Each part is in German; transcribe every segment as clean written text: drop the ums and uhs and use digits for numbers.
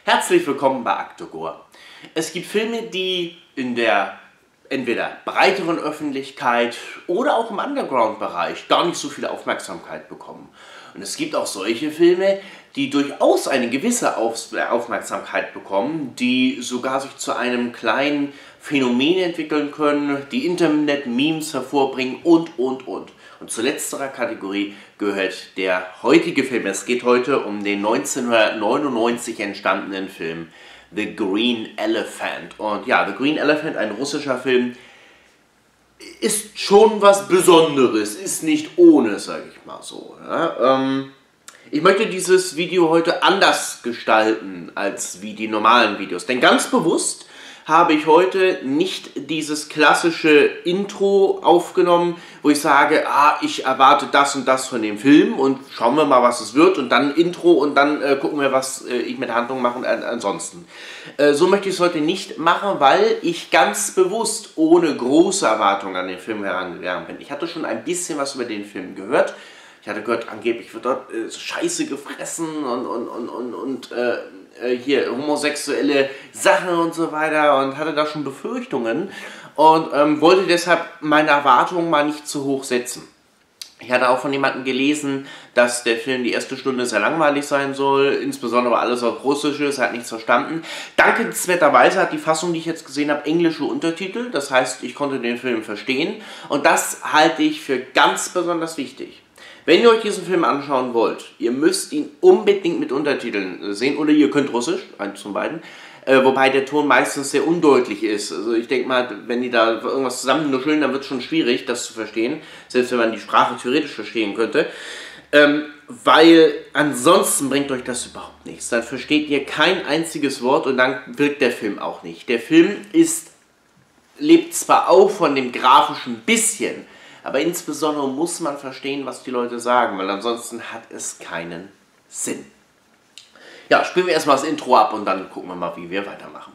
Herzlich willkommen bei Aktogor. Es gibt Filme, die in der entweder breiteren Öffentlichkeit oder auch im Underground-Bereich gar nicht so viel Aufmerksamkeit bekommen. Und es gibt auch solche Filme, die durchaus eine gewisse Aufmerksamkeit bekommen, die sogar sich zu einem kleinen Phänomen entwickeln können, die Internet-Memes hervorbringen und. Und zu letzterer Kategorie gehört der heutige Film. Es geht heute um den 1999 entstandenen Film The Green Elephant. Und ja, The Green Elephant, ein russischer Film, ist schon was Besonderes, ist nicht ohne, sage ich mal so. Ja, ich möchte dieses Video heute anders gestalten als wie die normalen Videos, denn ganz bewusst habe ich heute nicht dieses klassische Intro aufgenommen, wo ich sage, ich erwarte das und das von dem Film und schauen wir mal, was es wird und dann Intro und dann gucken wir, was ich mit der Handlung mache und ansonsten. So möchte ich es heute nicht machen, weil ich ganz bewusst ohne große Erwartungen an den Film herangegangen bin. Ich hatte schon ein bisschen was über den Film gehört. Ich hatte gehört, angeblich wird dort Scheiße gefressen und hier homosexuelle Sachen und so weiter und hatte da schon Befürchtungen und wollte deshalb meine Erwartungen mal nicht zu hoch setzen. Ich hatte auch von jemandem gelesen, dass der Film die erste Stunde sehr langweilig sein soll, insbesondere alles auf Russisch ist, er hat nichts verstanden. Dankenswerterweise hat die Fassung, die ich jetzt gesehen habe, englische Untertitel, das heißt, ich konnte den Film verstehen und das halte ich für ganz besonders wichtig. Wenn ihr euch diesen Film anschauen wollt, ihr müsst ihn unbedingt mit Untertiteln sehen oder ihr könnt Russisch, eins von beiden, wobei der Ton meistens sehr undeutlich ist. Also ich denke mal, wenn die da irgendwas zusammennuscheln, dann wird es schon schwierig, das zu verstehen, selbst wenn man die Sprache theoretisch verstehen könnte, weil ansonsten bringt euch das überhaupt nichts. Dann versteht ihr kein einziges Wort und dann wirkt der Film auch nicht. Der Film lebt zwar auch von dem grafischen bisschen, aber insbesondere muss man verstehen, was die Leute sagen, weil ansonsten hat es keinen Sinn. Ja, spielen wir erstmal das Intro ab und dann gucken wir mal, wie wir weitermachen.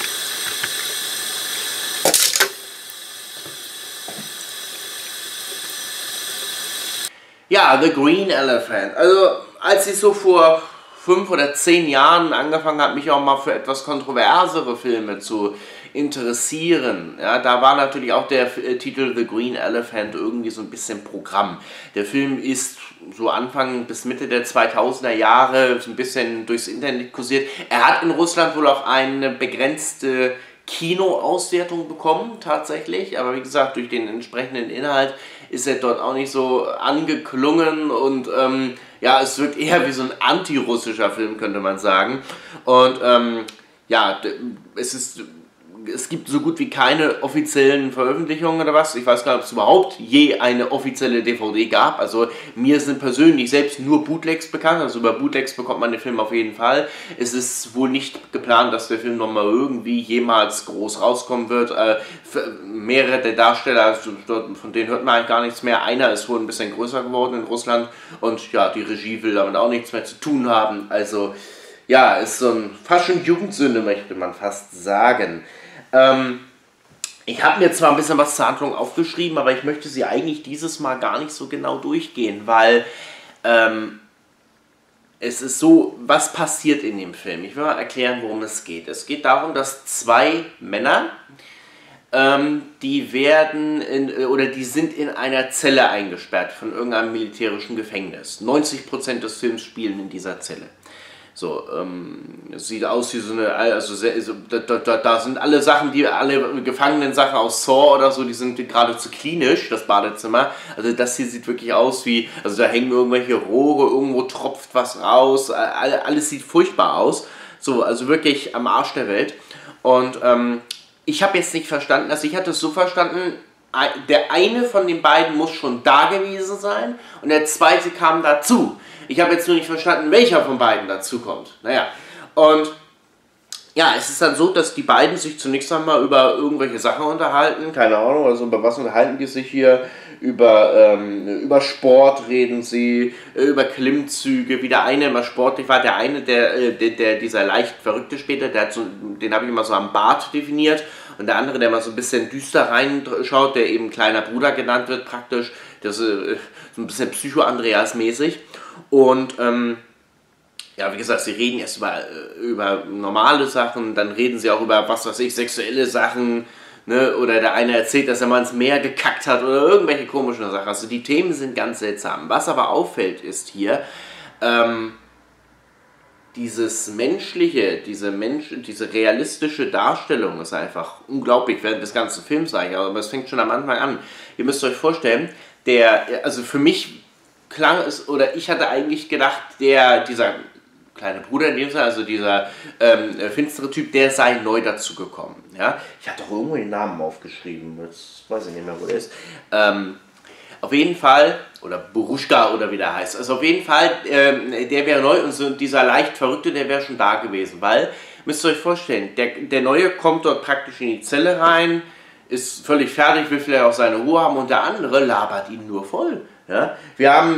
Ja, The Green Elephant. Also, als ich so vor 5 oder 10 Jahren angefangen habe, mich auch mal für etwas kontroversere Filme zu interessieren. Ja, da war natürlich auch der Titel The Green Elephant irgendwie so ein bisschen Programm. Der Film ist so Anfang bis Mitte der 2000er Jahre so ein bisschen durchs Internet kursiert. Er hat in Russland wohl auch eine begrenzte Kinoauswertung bekommen, tatsächlich. Aber wie gesagt, durch den entsprechenden Inhalt ist er dort auch nicht so angeklungen und ja, es wirkt eher wie so ein anti-russischer Film, könnte man sagen. Und ja, es gibt so gut wie keine offiziellen Veröffentlichungen oder was. Ich weiß gar nicht, ob es überhaupt je eine offizielle DVD gab. Also mir sind persönlich selbst nur Bootlegs bekannt. Also über Bootlegs bekommt man den Film auf jeden Fall. Es ist wohl nicht geplant, dass der Film nochmal irgendwie jemals groß rauskommen wird. Mehrere der Darsteller, also von denen hört man eigentlich gar nichts mehr. Einer ist wohl ein bisschen größer geworden in Russland. Und ja, die Regie will damit auch nichts mehr zu tun haben. Also ja, ist so ein fast schon Jugendsünde, möchte man fast sagen. Ich habe mir zwar ein bisschen was zur Handlung aufgeschrieben, aber ich möchte sie eigentlich dieses Mal gar nicht so genau durchgehen, weil es ist so, was passiert in dem Film? Ich will mal erklären, worum es geht. Es geht darum, dass 2 Männer, die sind in einer Zelle eingesperrt von irgendeinem militärischen Gefängnis. 90% des Films spielen in dieser Zelle. So, es sieht aus wie so eine, also da sind alle Gefangenen-Sachen aus Saw oder so, die sind geradezu klinisch, das Badezimmer. Also das hier sieht wirklich aus wie, also da hängen irgendwelche Rohre, irgendwo tropft was raus, alles sieht furchtbar aus. So, also wirklich am Arsch der Welt. Und ich habe jetzt nicht verstanden, also ich hatte es so verstanden, der eine von den beiden muss schon da gewesen sein und der zweite kam dazu. Ich habe jetzt nur nicht verstanden, welcher von beiden dazu kommt. Naja, und ja, es ist dann so, dass die beiden sich zunächst einmal über irgendwelche Sachen unterhalten. Keine Ahnung, also über was unterhalten die sich hier? Über Sport reden sie, über Klimmzüge, wie der eine immer sportlich war. Der eine, dieser leicht Verrückte später, den habe ich immer so am Bart definiert. Und der andere, der mal so ein bisschen düster reinschaut, der eben kleiner Bruder genannt wird praktisch. Das ist so ein bisschen Psycho-Andreas-mäßig. Und Ja, wie gesagt, sie reden erst über normale Sachen, dann reden sie auch über, was weiß ich, sexuelle Sachen, ne? Oder der eine erzählt, dass er mal ins Meer gekackt hat oder irgendwelche komischen Sachen. Also die Themen sind ganz seltsam. Was aber auffällt, ist hier, dieses menschliche, diese realistische Darstellung ist einfach unglaublich während des ganzen Films eigentlich, aber es fängt schon am Anfang an. Ihr müsst euch vorstellen, also für mich klang es, oder ich hatte eigentlich gedacht, dieser kleine Bruder in dem Fall, also dieser finstere Typ, der sei neu dazu gekommen. Ja? Ich hatte auch irgendwo den Namen aufgeschrieben, jetzt weiß ich nicht mehr, wo der ist. Auf jeden Fall, oder Boruschka oder wie der heißt, also auf jeden Fall, der wäre neu und so dieser leicht Verrückte, der wäre schon da gewesen, weil, müsst ihr euch vorstellen, der Neue kommt dort praktisch in die Zelle rein, ist völlig fertig, will vielleicht auch seine Ruhe haben und der andere labert ihn nur voll. Ja? Wir haben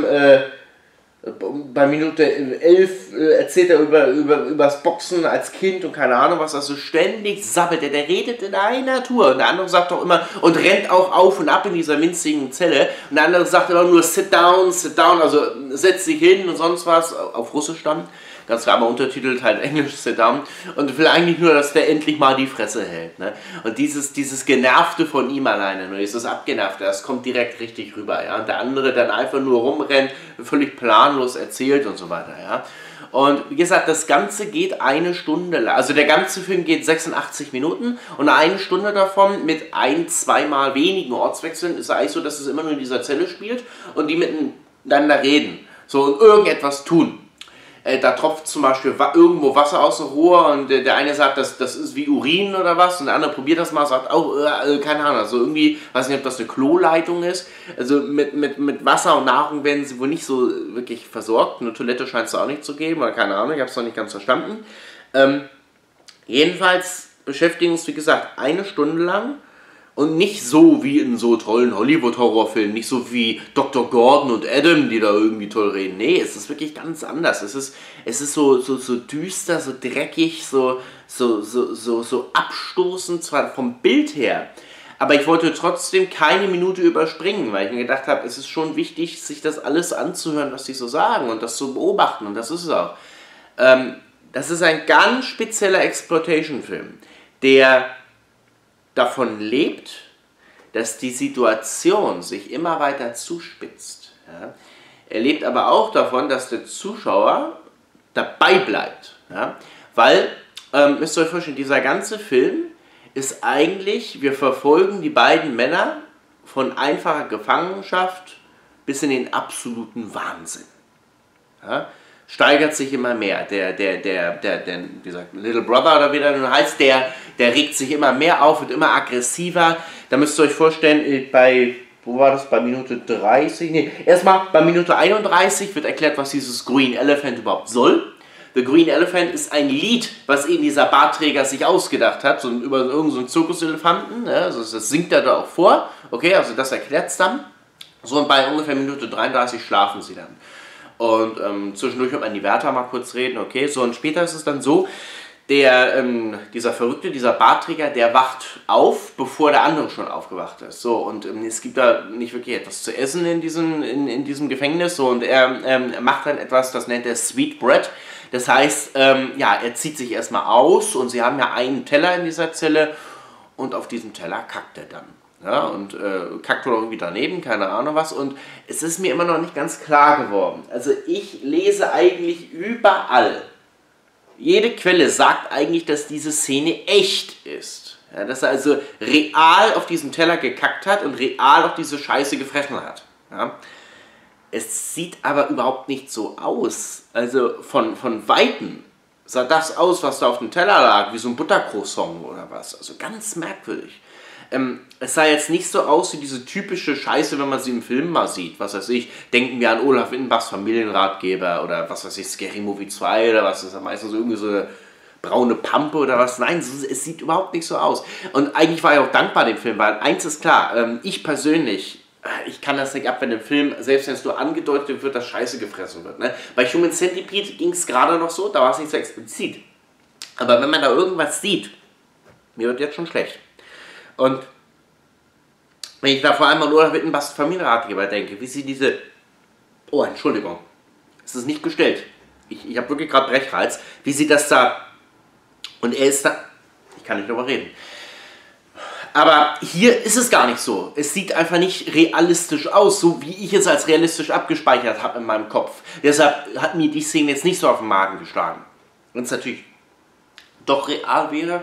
bei Minute 11 erzählt er übers Boxen als Kind und keine Ahnung was, also ständig sabbelt er, der redet in einer Tour und der andere sagt auch immer und rennt auch auf und ab in dieser winzigen Zelle und der andere sagt immer nur sit down, also setz dich hin und sonst was, auf Russisch dann, ganz klar, aber untertitelt halt Englisch, sit down und will eigentlich nur, dass der endlich mal die Fresse hält, ne? Und dieses Genervte von ihm alleine, ne? Dieses Abgenervte, das kommt direkt richtig rüber, ja, und der andere dann einfach nur rumrennt, völlig planlos erzählt und so weiter, ja. Und wie gesagt, das Ganze geht eine Stunde lang. Also der ganze Film geht 86 Minuten und eine Stunde davon mit zweimal wenigen Ortswechseln ist eigentlich so, dass es immer nur in dieser Zelle spielt und die miteinander reden. So und irgendetwas tun. Da tropft zum Beispiel irgendwo Wasser aus dem Rohr und der eine sagt, das ist wie Urin oder was und der andere probiert das mal, sagt auch, keine Ahnung, also irgendwie, weiß nicht, ob das eine Kloleitung ist, also mit Wasser und Nahrung werden sie wohl nicht so wirklich versorgt, eine Toilette scheint es auch nicht zu geben, oder keine Ahnung, ich habe es noch nicht ganz verstanden. Jedenfalls beschäftigen uns, wie gesagt, eine Stunde lang. Und nicht so wie in so tollen Hollywood-Horrorfilmen, nicht so wie Dr. Gordon und Adam, die da irgendwie toll reden. Nee, es ist wirklich ganz anders. Es ist so düster, so dreckig, so abstoßend, zwar vom Bild her. Aber ich wollte trotzdem keine Minute überspringen, weil ich mir gedacht habe, es ist schon wichtig, sich das alles anzuhören, was sie so sagen und das zu beobachten. Und das ist es auch. Das ist ein ganz spezieller Exploitation-Film, der davon lebt, dass die Situation sich immer weiter zuspitzt. Ja? Er lebt aber auch davon, dass der Zuschauer dabei bleibt. Ja? Weil, müsst ihr euch vorstellen, dieser ganze Film ist eigentlich, wir verfolgen die beiden Männer von einfacher Gefangenschaft bis in den absoluten Wahnsinn. Ja? Steigert sich immer mehr. Der wie gesagt, Little Brother oder wie der nun heißt, der regt sich immer mehr auf, wird immer aggressiver. Da müsst ihr euch vorstellen, wo war das, bei Minute 30? Nee, erstmal bei Minute 31 wird erklärt, was dieses Green Elephant überhaupt soll. The Green Elephant ist ein Lied, was eben dieser Bartträger sich ausgedacht hat, über irgendeinen Zirkuselefanten, ja, also das singt er da auch vor, okay, also das erklärt es dann. So, und bei ungefähr Minute 33 schlafen sie dann. Und zwischendurch hört man die Wärter mal kurz reden, okay, so und später ist es dann so, dieser Verrückte, dieser Bartträger, der wacht auf, bevor der andere schon aufgewacht ist, so und es gibt da nicht wirklich etwas zu essen in diesem Gefängnis, so und er macht dann etwas, das nennt er Sweet Bread, das heißt, ja, er zieht sich erstmal aus und sie haben ja einen Teller in dieser Zelle und auf diesem Teller kackt er dann. Ja, und kackt wohl irgendwie daneben, keine Ahnung was. Und es ist mir immer noch nicht ganz klar geworden. Also ich lese eigentlich überall. Jede Quelle sagt eigentlich, dass diese Szene echt ist. Ja, dass er also real auf diesen Teller gekackt hat und real auf diese Scheiße gefressen hat. Ja. Es sieht aber überhaupt nicht so aus. Also von Weitem sah das aus, was da auf dem Teller lag, wie so ein Buttercroissant oder was. Also ganz merkwürdig. Es sah jetzt nicht so aus wie diese typische Scheiße, wenn man sie im Film mal sieht. Was weiß ich, denken wir an Olaf Windenbachs Familienratgeber oder was weiß ich, Scary Movie 2 oder was ist das meistens so irgendwie so eine braune Pampe oder was. Nein, es sieht überhaupt nicht so aus. Und eigentlich war ich auch dankbar dem Film, weil eins ist klar, ich persönlich, ich kann das nicht ab, wenn im Film, selbst wenn es nur angedeutet wird, dass Scheiße gefressen wird. Ne? Bei Human Centipede ging es gerade noch so, da war es nicht so explizit. Aber wenn man da irgendwas sieht, mir wird jetzt schon schlecht. Und wenn ich da vor allem an Olaf Windenbachs Familienratgeber denke, wie sie diese... Oh, Entschuldigung. Es ist nicht gestellt. ich habe wirklich gerade Brechreiz, wie sie das da, und er ist da, ich kann nicht darüber reden. Aber hier ist es gar nicht so. Es sieht einfach nicht realistisch aus, so wie ich es als realistisch abgespeichert habe in meinem Kopf. Deshalb hat mir die Szene jetzt nicht so auf den Magen geschlagen. Wenn es natürlich doch real wäre.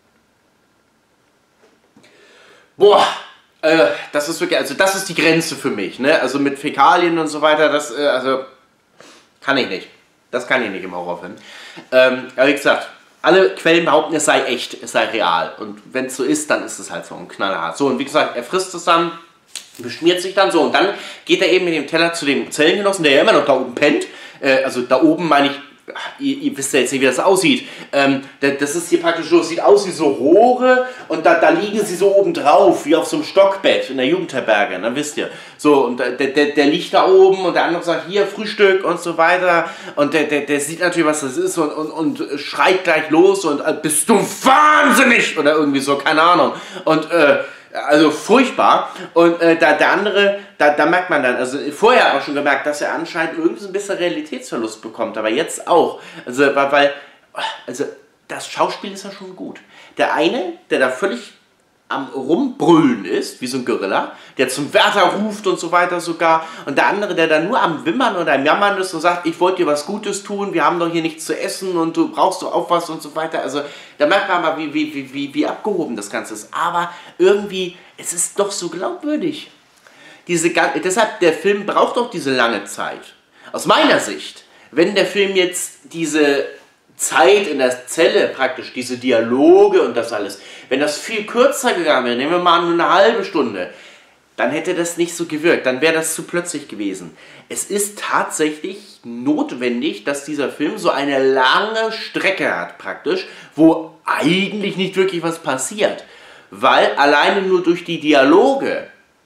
Boah, das ist wirklich, also das ist die Grenze für mich, ne? Also mit Fäkalien und so weiter, das, also kann ich nicht. Das kann ich nicht im Horrorfilm. Aber wie gesagt, alle Quellen behaupten, es sei echt, es sei real. Und wenn es so ist, dann ist es halt so ein knallhart. So, und wie gesagt, er frisst es dann, beschmiert sich dann so und dann geht er eben mit dem Teller zu dem Zellengenossen, der ja immer noch da oben pennt. Also da oben meine ich, ihr wisst ja jetzt nicht, wie das aussieht. Das ist hier praktisch so, es sieht aus wie so Rohre und da liegen sie so oben drauf, wie auf so einem Stockbett in der Jugendherberge, dann wisst ihr. So, und der liegt da oben und der andere sagt, hier Frühstück und so weiter. Und der sieht natürlich, was das ist und schreit gleich los und bist du wahnsinnig? Oder irgendwie so, keine Ahnung. Und also furchtbar. Und der andere, da merkt man dann, also vorher auch schon gemerkt, dass er anscheinend irgendwie so ein bisschen Realitätsverlust bekommt, aber jetzt auch. Also, weil das Schauspiel ist ja schon gut. Der eine, der da völlig am Rumbrüllen ist, wie so ein Gorilla, der zum Wärter ruft und so weiter sogar, und der andere, der da nur am Wimmern oder am Jammern ist und sagt, ich wollte dir was Gutes tun, wir haben doch hier nichts zu essen und du brauchst doch auch was und so weiter. Also da merkt man mal, wie abgehoben das Ganze ist. Aber irgendwie, es ist doch so glaubwürdig. Deshalb, der Film braucht doch diese lange Zeit. Aus meiner Sicht, wenn der Film jetzt diese Zeit in der Zelle praktisch, diese Dialoge und das alles, wenn das viel kürzer gegangen wäre, nehmen wir mal nur eine halbe Stunde, dann hätte das nicht so gewirkt, dann wäre das zu plötzlich gewesen. Es ist tatsächlich notwendig, dass dieser Film so eine lange Strecke hat praktisch, wo eigentlich nicht wirklich was passiert, weil alleine nur durch die Dialoge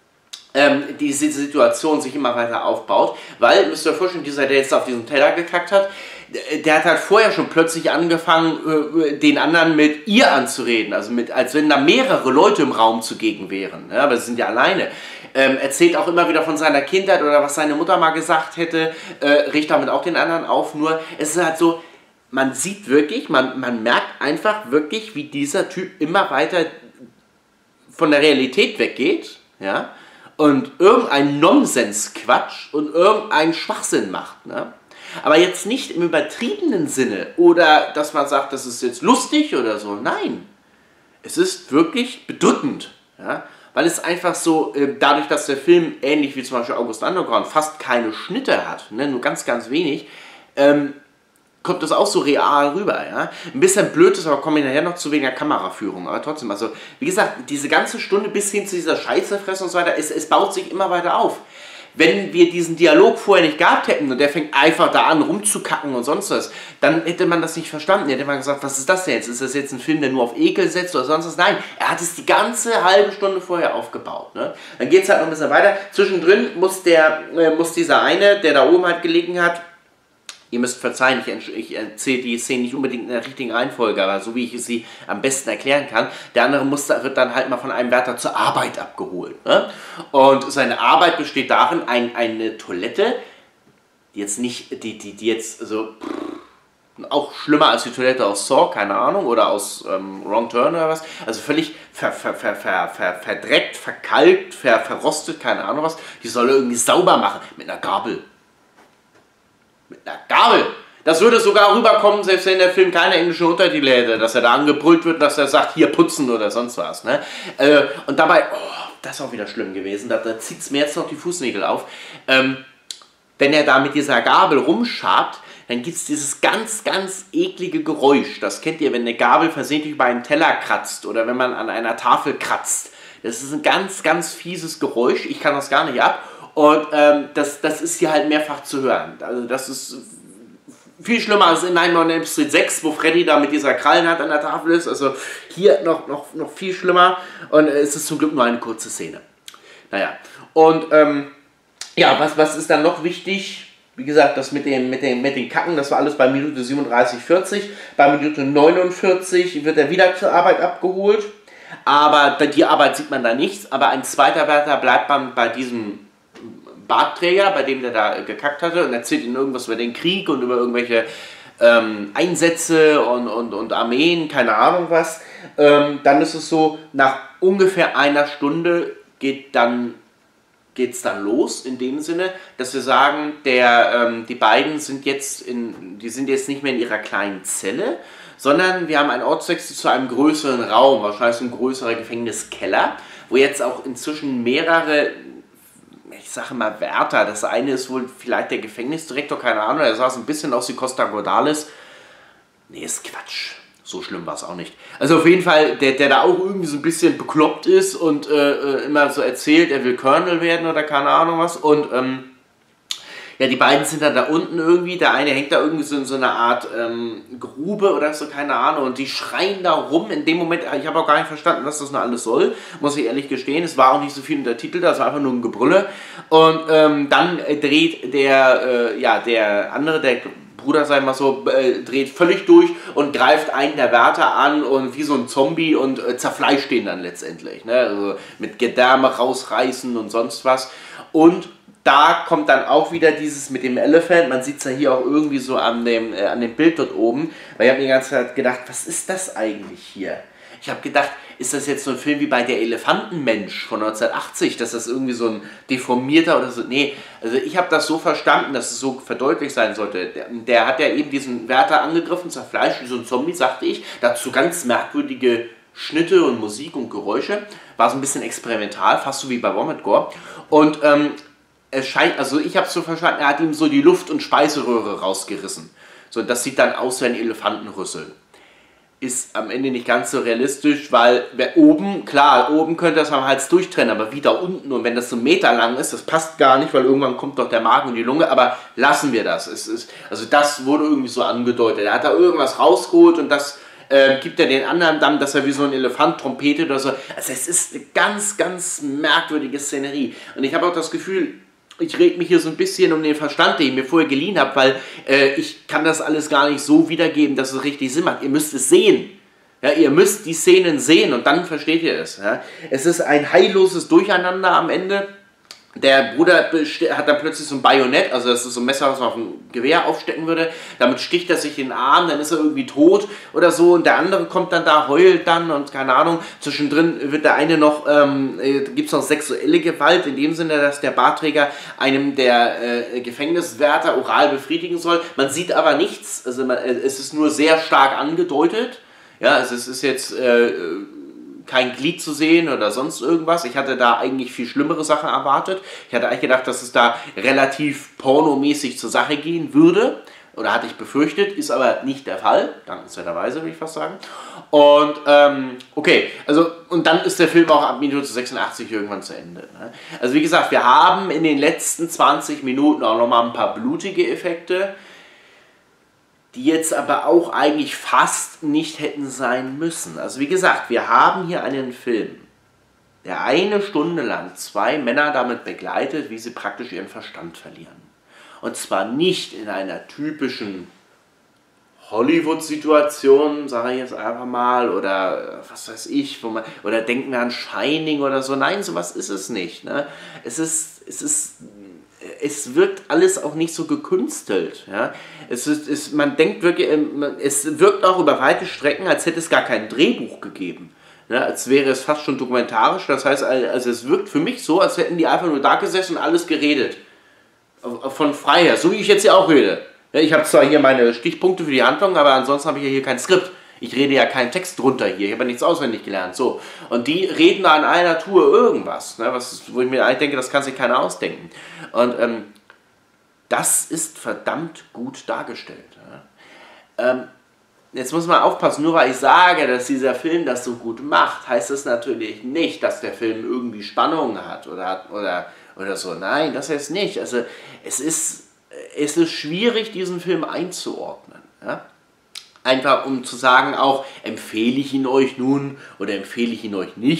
diese Situation sich immer weiter aufbaut, weil, müsst ihr euch vorstellen, dieser, der jetzt auf diesen Teller gekackt hat, der hat halt vorher schon plötzlich angefangen, den anderen mit ihr anzureden, also als wenn da mehrere Leute im Raum zugegen wären, ja, aber sie sind ja alleine. Erzählt auch immer wieder von seiner Kindheit oder was seine Mutter mal gesagt hätte, riecht damit auch den anderen auf, nur es ist halt so, man sieht wirklich, man merkt einfach wirklich, wie dieser Typ immer weiter von der Realität weggeht, ja, und irgendein Nonsensquatsch und irgendeinen Schwachsinn macht, ne? Aber jetzt nicht im übertriebenen Sinne oder dass man sagt, das ist jetzt lustig oder so. Nein, es ist wirklich bedrückend, ja? Weil es einfach so, dadurch, dass der Film ähnlich wie zum Beispiel August Underground fast keine Schnitte hat, ne? Nur ganz, ganz wenig, kommt das auch so real rüber. Ja? Ein bisschen blöd ist, aber komme ich nachher noch zu wegen der Kameraführung. Aber trotzdem, also wie gesagt, diese ganze Stunde bis hin zu dieser Scheißerfresse und so weiter, es baut sich immer weiter auf. Wenn wir diesen Dialog vorher nicht gehabt hätten und der fängt einfach da an rumzukacken und sonst was, dann hätte man das nicht verstanden. Hätte man gesagt, was ist das denn jetzt? Ist das jetzt ein Film, der nur auf Ekel setzt oder sonst was? Nein, er hat es die ganze halbe Stunde vorher aufgebaut. Ne? Dann geht es halt noch ein bisschen weiter. Zwischendrin muss dieser eine, der da oben halt gelegen hat, ihr müsst verzeihen, ich erzähle die Szene nicht unbedingt in der richtigen Reihenfolge, aber so wie ich sie am besten erklären kann. Der andere wird dann halt mal von einem Wärter zur Arbeit abgeholt. Ne? Und seine Arbeit besteht darin, eine Toilette, die jetzt nicht, die jetzt so, auch schlimmer als die Toilette aus Saw, keine Ahnung, oder aus Wrong Turn oder was, also völlig verdreckt, verkalkt, verrostet, keine Ahnung was, die soll er irgendwie sauber machen, mit einer Gabel. Mit einer Gabel. Das würde sogar rüberkommen, selbst wenn der Film keine englischen Untertitel hätte, dass er da angebrüllt wird, dass er sagt, hier putzen oder sonst was. Ne? Und dabei, oh, das ist auch wieder schlimm gewesen, da zieht es mir jetzt noch die Fußnägel auf. Wenn er da mit dieser Gabel rumschabt, dann gibt es dieses ganz, ganz eklige Geräusch. Das kennt ihr, wenn eine Gabel versehentlich über einen Teller kratzt oder wenn man an einer Tafel kratzt. Das ist ein ganz, ganz fieses Geräusch. Ich kann das gar nicht ab. Und das ist hier halt mehrfach zu hören. Also das ist viel schlimmer als in Nightmare on Elm Street 6, wo Freddy da mit dieser Krallenhand an der Tafel ist. Also hier noch viel schlimmer. Und es ist zum Glück nur eine kurze Szene. Naja, und ja, was ist dann noch wichtig? Wie gesagt, das mit den Kacken, das war alles bei Minute 37,40. Bei Minute 49 wird er wieder zur Arbeit abgeholt. Aber die Arbeit sieht man da nichts. Aber ein zweiter Wärter bleibt bei diesem Bartträger, bei dem der da gekackt hatte, und erzählt ihnen irgendwas über den Krieg und über irgendwelche Einsätze und Armeen, keine Ahnung was. Dann ist es so, nach ungefähr einer Stunde geht's dann los, in dem Sinne, dass wir sagen, die beiden sind jetzt nicht mehr in ihrer kleinen Zelle, sondern wir haben einen Ortswechsel zu einem größeren Raum, wahrscheinlich so ein größerer Gefängniskeller, wo jetzt auch inzwischen mehrere, ich sage mal, Wärter, das eine ist wohl vielleicht der Gefängnisdirektor, keine Ahnung, der sah so ein bisschen aus wie Costa Cordalis. Nee, ist Quatsch. So schlimm war es auch nicht. Also auf jeden Fall, der da auch irgendwie so ein bisschen bekloppt ist und immer so erzählt, er will Colonel werden oder keine Ahnung was. Und ja, die beiden sind dann da unten irgendwie. Der eine hängt da irgendwie so in so einer Art Grube oder so, keine Ahnung. Und die schreien da rum. In dem Moment, ich habe auch gar nicht verstanden, was das noch alles soll. Muss ich ehrlich gestehen. Es war auch nicht so viel in der Titel da. Es war einfach nur ein Gebrülle. Und dann dreht der andere, der Bruder, sei mal so, dreht völlig durch und greift einen der Wärter an und wie so ein Zombie und zerfleischt den dann letztendlich. Ne? Also mit Gedärme rausreißen und sonst was. Und da kommt dann auch wieder dieses mit dem Elephant. Man sieht es ja hier auch irgendwie so an dem Bild dort oben. Weil ich habe mir die ganze Zeit gedacht, was ist das eigentlich hier? Ich habe gedacht, ist das jetzt so ein Film wie bei Der Elefantenmensch von 1980, dass das irgendwie so ein deformierter oder so. Nee, also ich habe das so verstanden, dass es so verdeutlicht sein sollte. Der hat ja eben diesen Wärter angegriffen, zerfleischt, wie so ein Zombie, sagte ich. Dazu ganz merkwürdige Schnitte und Musik und Geräusche. War so ein bisschen experimental, fast so wie bei Vomit Gore. Und es scheint, also ich habe es so verstanden, er hat ihm so die Luft- und Speiseröhre rausgerissen. So, das sieht dann aus wie ein Elefantenrüssel. Ist am Ende nicht ganz so realistisch, weil oben könnte das am Hals durchtrennen, aber wieder unten, und wenn das so 1 Meter lang ist, das passt gar nicht, weil irgendwann kommt doch der Magen und die Lunge, aber lassen wir das. Also das wurde irgendwie so angedeutet. Er hat da irgendwas rausgeholt und das gibt er den anderen dann, dass er wie so ein Elefant trompetet oder so. Also es ist eine ganz, ganz merkwürdige Szenerie. Und ich habe auch das Gefühl, ich rede mich hier so ein bisschen um den Verstand, den ich mir vorher geliehen habe, weil ich kann das alles gar nicht so wiedergeben, dass es richtig Sinn macht. Ihr müsst es sehen. Ja, ihr müsst die Szenen sehen und dann versteht ihr es. Ja. Es ist ein heilloses Durcheinander am Ende. Der Bruder hat dann plötzlich so ein Bajonett, also das ist so ein Messer, was man auf ein Gewehr aufstecken würde. Damit sticht er sich in den Arm, dann ist er irgendwie tot oder so. Und der andere kommt dann da, heult dann und keine Ahnung. Zwischendrin wird der eine noch, gibt es noch sexuelle Gewalt, in dem Sinne, dass der Bartträger einem der Gefängniswärter oral befriedigen soll. Man sieht aber nichts, also es ist nur sehr stark angedeutet. Ja, also es ist jetzt kein Glied zu sehen oder sonst irgendwas. Ich hatte da eigentlich viel schlimmere Sachen erwartet. Ich hatte eigentlich gedacht, dass es da relativ pornomäßig zur Sache gehen würde. Oder hatte ich befürchtet, ist aber nicht der Fall. Dankenswerterweise, würde ich fast sagen. Und, okay, also, und dann ist der Film auch ab Minute 86 irgendwann zu Ende. Ne? Also wie gesagt, wir haben in den letzten 20 Minuten auch nochmal ein paar blutige Effekte, die jetzt aber auch eigentlich fast nicht hätten sein müssen. Also wie gesagt, wir haben hier einen Film, der 1 Stunde lang 2 Männer damit begleitet, wie sie praktisch ihren Verstand verlieren. Und zwar nicht in einer typischen Hollywood-Situation, sage ich jetzt einfach mal, oder was weiß ich, oder denken wir an Shining oder so. Nein, sowas ist es nicht. Ne? Es wirkt alles auch nicht so gekünstelt. Ja? Man denkt wirklich, es wirkt auch über weite Strecken, als hätte es gar kein Drehbuch gegeben. Ja? Als wäre es fast schon dokumentarisch. Das heißt, also es wirkt für mich so, als hätten die einfach nur da gesessen und alles geredet. Von frei her, so wie ich jetzt hier auch rede. Ja, ich habe zwar hier meine Stichpunkte für die Handlung, aber ansonsten habe ich ja hier kein Skript. Ich rede ja keinen Text drunter hier, ich habe ja nichts auswendig gelernt. So. Und die reden da an einer Tour irgendwas, ne, wo ich mir eigentlich denke, das kann sich keiner ausdenken. Und das ist verdammt gut dargestellt. Ja. Jetzt muss man aufpassen, nur weil ich sage, dass dieser Film das so gut macht, heißt das natürlich nicht, dass der Film irgendwie Spannung hat oder so. Nein, das heißt nicht. Also es ist schwierig, diesen Film einzuordnen. Ja. Einfach um zu sagen, auch empfehle ich ihn euch nun oder empfehle ich ihn euch nicht.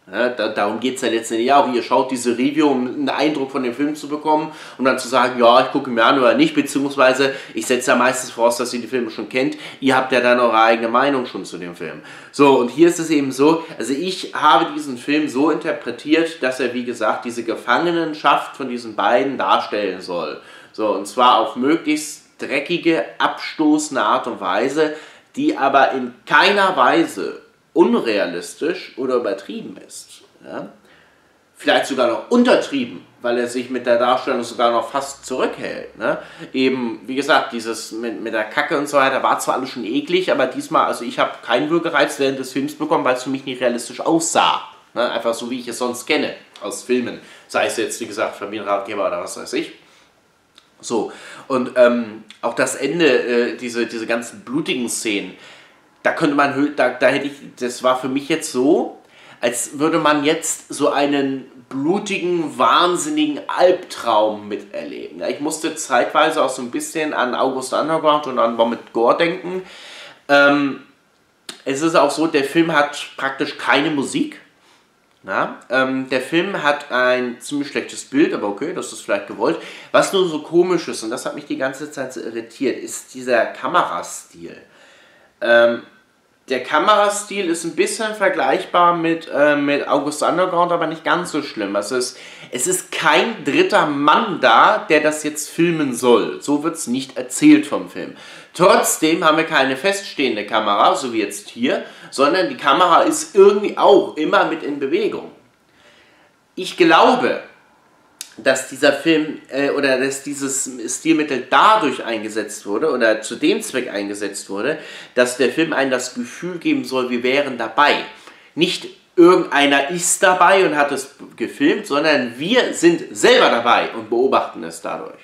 Ja, darum geht es ja letztendlich auch. Ihr schaut diese Review, um einen Eindruck von dem Film zu bekommen und dann zu sagen, ja, ich gucke mir an oder nicht, beziehungsweise ich setze ja meistens voraus, dass ihr die Filme schon kennt. Ihr habt ja dann eure eigene Meinung schon zu dem Film. So, und hier ist es eben so, also ich habe diesen Film so interpretiert, dass er, wie gesagt, diese Gefangenenschaft von diesen beiden darstellen soll. So, und zwar auf möglichst dreckige, abstoßende Art und Weise, die aber in keiner Weise unrealistisch oder übertrieben ist. Ja? Vielleicht sogar noch untertrieben, weil er sich mit der Darstellung sogar noch fast zurückhält. Ne? Eben, wie gesagt, dieses mit der Kacke und so weiter war zwar alles schon eklig, aber diesmal, also ich habe keinen Würgereiz während des Films bekommen, weil es für mich nicht realistisch aussah. Ne? Einfach so, wie ich es sonst kenne aus Filmen. Sei es jetzt, wie gesagt, Familienratgeber oder was weiß ich. So, und auch das Ende, diese ganzen blutigen Szenen, da könnte man, da hätte ich, das war für mich jetzt so, als würde man jetzt so einen blutigen, wahnsinnigen Albtraum miterleben. Ja, ich musste zeitweise auch so ein bisschen an August Underground und an Vomit Gore denken. Es ist auch so, der Film hat praktisch keine Musik. Ja, der Film hat ein ziemlich schlechtes Bild, aber okay, das ist vielleicht gewollt. Was nur so komisch ist, und das hat mich die ganze Zeit so irritiert, ist dieser Kamerastil. Der Kamerastil ist ein bisschen vergleichbar mit August Underground, aber nicht ganz so schlimm. Also es ist kein dritter Mann da, der das jetzt filmen soll. So wird es nicht erzählt vom Film. Trotzdem haben wir keine feststehende Kamera, so wie jetzt hier, sondern die Kamera ist irgendwie auch immer mit in Bewegung. Ich glaube, dass dieser Film oder dass dieses Stilmittel dadurch eingesetzt wurde oder zu dem Zweck eingesetzt wurde, dass der Film einem das Gefühl geben soll, wir wären dabei. Nicht irgendeiner ist dabei und hat es gefilmt, sondern wir sind selber dabei und beobachten es dadurch.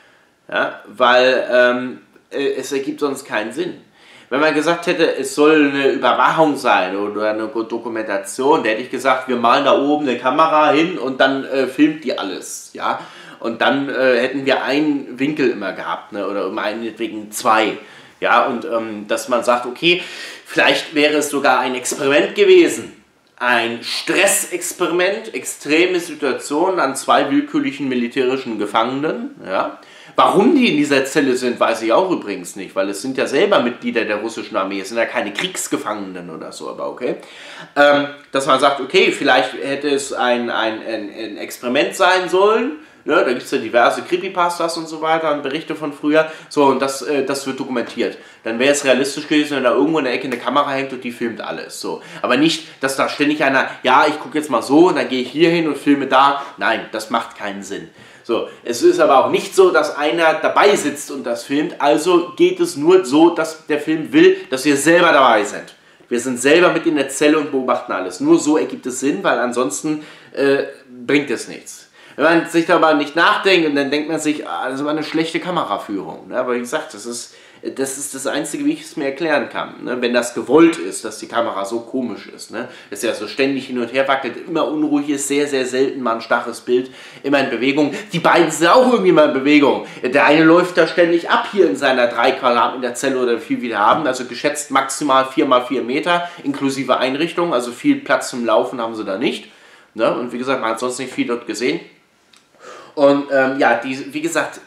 Ja, weil es ergibt sonst keinen Sinn. Wenn man gesagt hätte, es soll eine Überwachung sein oder eine Dokumentation, da hätte ich gesagt, wir malen da oben eine Kamera hin und dann filmt die alles. Ja? Und dann hätten wir einen Winkel immer gehabt, ne? Oder meinetwegen zwei. Ja? Und dass man sagt, okay, vielleicht wäre es sogar ein Experiment gewesen. Ein Stressexperiment, extreme Situationen an zwei willkürlichen militärischen Gefangenen. Ja? Warum die in dieser Zelle sind, weiß ich auch übrigens nicht, weil es sind ja selber Mitglieder der russischen Armee, es sind ja keine Kriegsgefangenen oder so, aber okay. Dass man sagt, okay, vielleicht hätte es ein Experiment sein sollen, ne? Da gibt es ja diverse Creepypastas und so weiter und Berichte von früher, so, und das wird dokumentiert. Dann wäre es realistisch gewesen, wenn da irgendwo in der Ecke eine Kamera hängt und die filmt alles, so. Aber nicht, dass da ständig einer, ja, ich gucke jetzt mal so und dann gehe ich hier hin und filme da. Nein, das macht keinen Sinn. So, es ist aber auch nicht so, dass einer dabei sitzt und das filmt, also geht es nur so, dass der Film will, dass wir selber dabei sind. Wir sind selber mit in der Zelle und beobachten alles. Nur so ergibt es Sinn, weil ansonsten bringt es nichts. Wenn man sich darüber nicht nachdenkt, und dann denkt man sich, das war eine schlechte Kameraführung. Ne? Aber wie gesagt, das ist das Einzige, wie ich es mir erklären kann. Ne? Wenn das gewollt ist, dass die Kamera so komisch ist. Ne? Dass ja so ständig hin und her wackelt, immer unruhig ist, sehr, sehr selten mal ein starres Bild, immer in Bewegung. Die beiden sind auch irgendwie mal in Bewegung. Der eine läuft da ständig ab hier in seiner 3 Quadratmeter Zelle oder wie viel wir da haben. Also geschätzt maximal 4x4 Meter, inklusive Einrichtung. Also viel Platz zum Laufen haben sie da nicht. Ne? Und wie gesagt, man hat sonst nicht viel dort gesehen. Und ja, wie gesagt,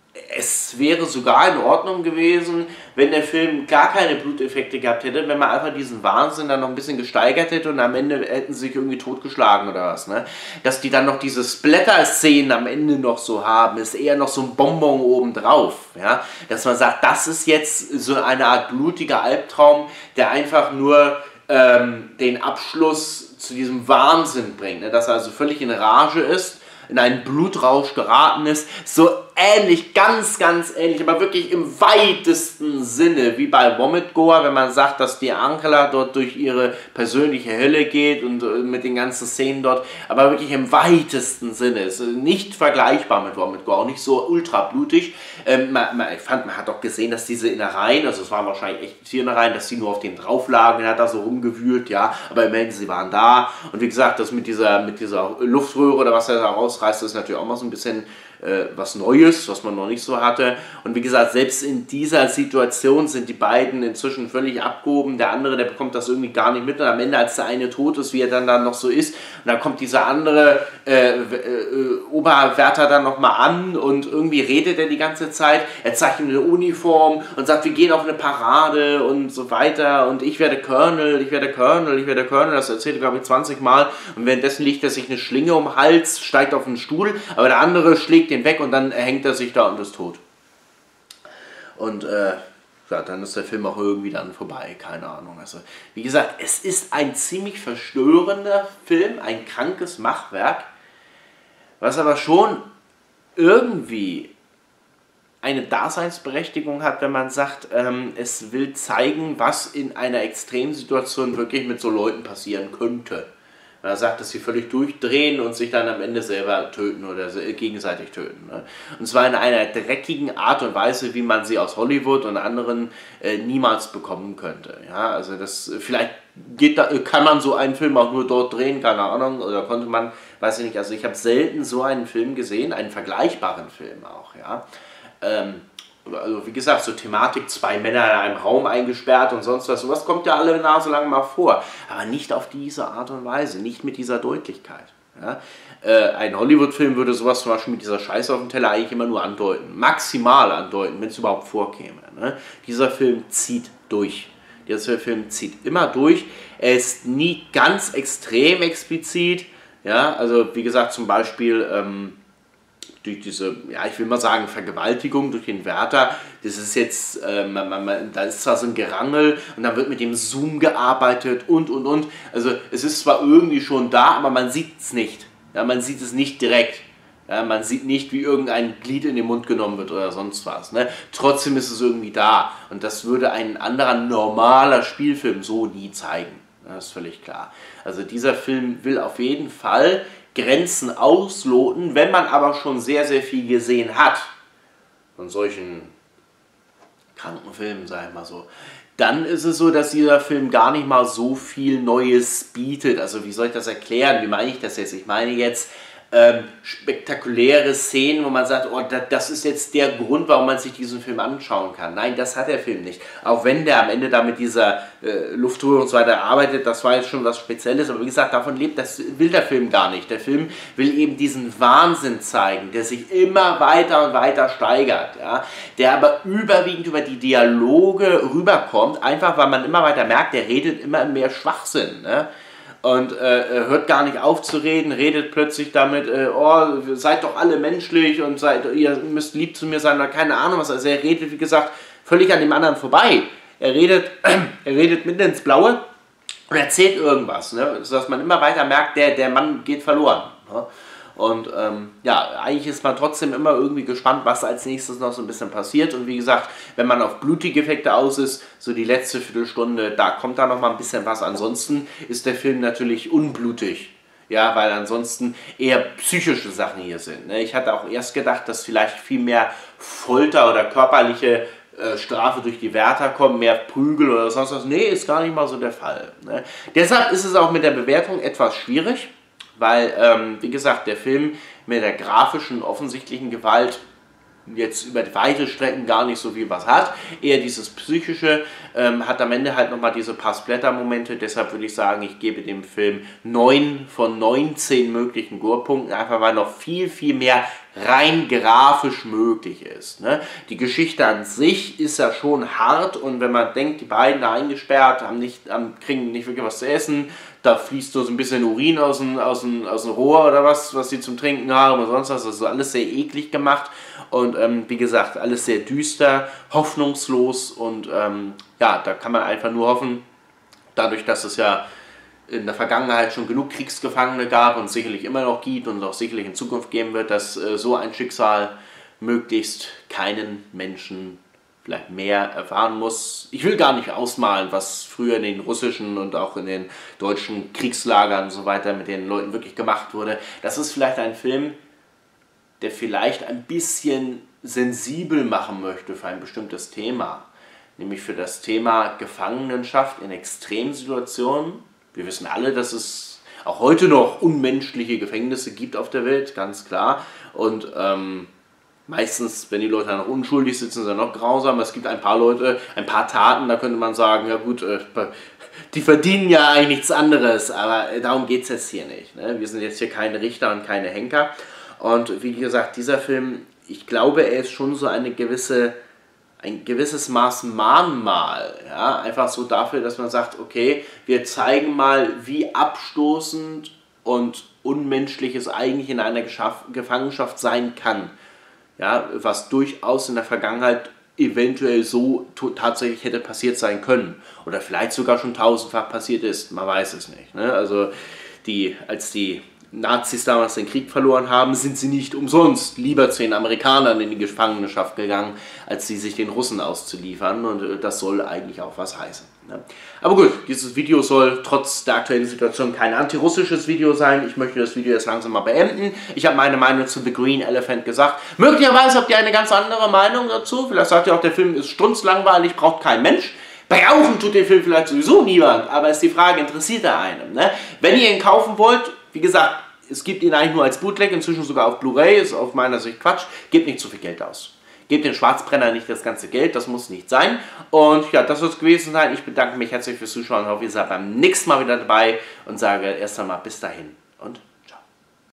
es wäre sogar in Ordnung gewesen, wenn der Film gar keine Bluteffekte gehabt hätte, wenn man einfach diesen Wahnsinn dann noch ein bisschen gesteigert hätte und am Ende hätten sie sich irgendwie totgeschlagen oder was. Ne? Dass die dann noch diese Splatter-Szenen am Ende noch so haben, ist eher noch so ein Bonbon obendrauf. Ja? Dass man sagt, das ist jetzt so eine Art blutiger Albtraum, der einfach nur den Abschluss zu diesem Wahnsinn bringt. Ne? Dass er also völlig in Rage ist, in einen Blutrausch geraten ist, so ähnlich, ganz, ganz ähnlich, aber wirklich im weitesten Sinne, wie bei Vomit Gore, wenn man sagt, dass die Angela dort durch ihre persönliche Hölle geht und mit den ganzen Szenen dort, aber wirklich im weitesten Sinne, ist nicht vergleichbar mit Vomit Gore, auch nicht so ultra blutig. Man hat auch gesehen, dass diese Innereien, also es waren wahrscheinlich echt Tierinnereien, dass die nur auf den drauf lagen, er hat da so rumgewühlt, ja, aber immerhin, sie waren da. Und wie gesagt, das mit dieser Luftröhre oder was er da rausreißt, ist natürlich auch mal so ein bisschen was Neues, was man noch nicht so hatte. Und wie gesagt, selbst in dieser Situation sind die beiden inzwischen völlig abgehoben. Der andere, der bekommt das irgendwie gar nicht mit. Und am Ende, als der eine tot ist, wie er dann noch so ist, und dann kommt dieser andere Oberwärter dann nochmal an und irgendwie redet er die ganze Zeit. Er zeigt ihm eine Uniform und sagt, wir gehen auf eine Parade und so weiter. Und ich werde Colonel, ich werde Colonel, ich werde Colonel. Das erzählt er, glaube ich, 20 Mal. Und währenddessen legt er sich eine Schlinge um den Hals, steigt auf einen Stuhl, aber der andere schlägt den weg und dann hängt er sich da und ist tot. Und ja, dann ist der Film auch irgendwie dann vorbei, keine Ahnung. Also, wie gesagt, es ist ein ziemlich verstörender Film, ein krankes Machwerk, was aber schon irgendwie eine Daseinsberechtigung hat, wenn man sagt, es will zeigen, was in einer Extremsituation wirklich mit so Leuten passieren könnte. Wenn er sagt, dass sie völlig durchdrehen und sich dann am Ende selber töten oder gegenseitig töten. Ne? Und zwar in einer dreckigen Art und Weise, wie man sie aus Hollywood und anderen niemals bekommen könnte. Ja? Also das vielleicht kann man so einen Film auch nur dort drehen, keine Ahnung, oder konnte man, weiß ich nicht. Also ich habe selten so einen Film gesehen, einen vergleichbaren Film auch. Ja? Also wie gesagt, so Thematik, 2 Männer in einem Raum eingesperrt und sonst was, sowas kommt ja alle Nase lang mal vor, aber nicht auf diese Art und Weise, nicht mit dieser Deutlichkeit. Ja? Ein Hollywood-Film würde sowas zum Beispiel mit dieser Scheiße auf dem Teller eigentlich immer nur andeuten, maximal andeuten, wenn es überhaupt vorkäme. Ne? Dieser Film zieht durch. Dieser Film zieht immer durch, er ist nie ganz extrem explizit, ja? Also wie gesagt, zum Beispiel durch diese, ja, ich will mal sagen, Vergewaltigung durch den Wärter, das ist jetzt, da ist zwar so ein Gerangel und dann wird mit dem Zoom gearbeitet und. Also es ist zwar irgendwie schon da, aber man sieht es nicht. Ja, man sieht es nicht direkt. Ja, man sieht nicht, wie irgendein Glied in den Mund genommen wird oder sonst was. Ne? Trotzdem ist es irgendwie da. Und das würde ein anderer normaler Spielfilm so nie zeigen. Das ist völlig klar. Also dieser Film will auf jeden Fall Grenzen ausloten, wenn man aber schon sehr, sehr viel gesehen hat von solchen kranken Filmen, sag ich mal so, dann ist es so, dass dieser Film gar nicht mal so viel Neues bietet. Also wie soll ich das erklären? Wie meine ich das jetzt? Ich meine jetzt spektakuläre Szenen, wo man sagt, oh, das ist jetzt der Grund, warum man sich diesen Film anschauen kann. Nein, das hat der Film nicht. Auch wenn der am Ende da mit dieser Luftröhre und so weiter arbeitet, das war jetzt schon was Spezielles, aber wie gesagt, davon lebt, das will der Film gar nicht. Der Film will eben diesen Wahnsinn zeigen, der sich immer weiter und weiter steigert, ja? Der aber überwiegend über die Dialoge rüberkommt, einfach weil man immer weiter merkt, der redet immer mehr Schwachsinn, ne? Und hört gar nicht auf zu reden, redet plötzlich damit, oh, seid doch alle menschlich und ihr müsst lieb zu mir sein oder keine Ahnung was. Also er redet, wie gesagt, völlig an dem anderen vorbei. Er redet mitten ins Blaue und erzählt irgendwas, ne? Sodass man immer weiter merkt, der Mann geht verloren. Ne? Und ja, eigentlich ist man trotzdem immer irgendwie gespannt, was als nächstes noch so ein bisschen passiert. Und wie gesagt, wenn man auf blutige Effekte aus ist, so die letzte Viertelstunde, da kommt da noch mal ein bisschen was. Ansonsten ist der Film natürlich unblutig. Ja, weil ansonsten eher psychische Sachen hier sind. Ne? Ich hatte auch erst gedacht, dass vielleicht viel mehr Folter oder körperliche Strafe durch die Wärter kommen, mehr Prügel oder sonst was. Nee, ist gar nicht mal so der Fall. Ne? Deshalb ist es auch mit der Bewertung etwas schwierig. Weil, wie gesagt, der Film mit der grafischen, offensichtlichen Gewalt jetzt über weite Strecken gar nicht so viel was hat. Eher dieses Psychische, hat am Ende halt nochmal diese paar Splatter-Momente. Deshalb würde ich sagen, ich gebe dem Film 9 von 19 möglichen Gurpunkten, einfach weil noch viel, viel mehr rein grafisch möglich ist. Ne? Die Geschichte an sich ist ja schon hart und wenn man denkt, die beiden da eingesperrt, kriegen nicht wirklich was zu essen, da fließt so ein bisschen Urin aus dem Rohr oder was sie zum Trinken haben und sonst was. Das ist alles sehr eklig gemacht und wie gesagt, alles sehr düster, hoffnungslos und ja, da kann man einfach nur hoffen, dadurch, dass es ja in der Vergangenheit schon genug Kriegsgefangene gab und sicherlich immer noch gibt und auch sicherlich in Zukunft geben wird, dass so ein Schicksal möglichst keinen Menschen vielleicht mehr erfahren muss. Ich will gar nicht ausmalen, was früher in den russischen und auch in den deutschen Kriegslagern und so weiter mit den Leuten wirklich gemacht wurde. Das ist vielleicht ein Film, der vielleicht ein bisschen sensibel machen möchte für ein bestimmtes Thema. Nämlich für das Thema Gefangenenschaft in Extremsituationen. Wir wissen alle, dass es auch heute noch unmenschliche Gefängnisse gibt auf der Welt, ganz klar. Und meistens, wenn die Leute noch unschuldig sitzen, sind sie noch grausamer. Es gibt ein paar Leute, ein paar Taten, da könnte man sagen, ja gut, die verdienen ja eigentlich nichts anderes, aber darum geht es jetzt hier nicht. Ne? Wir sind jetzt hier keine Richter und keine Henker. Und wie gesagt, dieser Film, ich glaube, er ist schon so ein gewisses Maß Mahnmal. Ja? Einfach so dafür, dass man sagt, okay, wir zeigen mal, wie abstoßend und unmenschlich es eigentlich in einer Gefangenschaft sein kann. Ja? Was durchaus in der Vergangenheit eventuell so tatsächlich hätte passiert sein können. Oder vielleicht sogar schon tausendfach passiert ist, man weiß es nicht. Ne? Also als die Nazis damals den Krieg verloren haben, sind sie nicht umsonst lieber zu den Amerikanern in die Gefangenschaft gegangen, als sie sich den Russen auszuliefern. Und das soll eigentlich auch was heißen. Ne? Aber gut, dieses Video soll trotz der aktuellen Situation kein antirussisches Video sein. Ich möchte das Video jetzt langsam mal beenden. Ich habe meine Meinung zu The Green Elephant gesagt. Möglicherweise habt ihr eine ganz andere Meinung dazu. Vielleicht sagt ihr auch, der Film ist strunzlangweilig, braucht kein Mensch. Brauchen tut den Film vielleicht sowieso niemand, aber ist die Frage, interessiert er einen? Ne? Wenn ihr ihn kaufen wollt, wie gesagt, es gibt ihn eigentlich nur als Bootleg, inzwischen sogar auf Blu-ray, ist auf meiner Sicht Quatsch, gebt nicht zu viel Geld aus. Gebt den Schwarzbrenner nicht das ganze Geld, das muss nicht sein. Und ja, das soll es gewesen sein. Ich bedanke mich herzlich fürs Zuschauen und hoffe, ihr seid beim nächsten Mal wieder dabei und sage erst einmal bis dahin und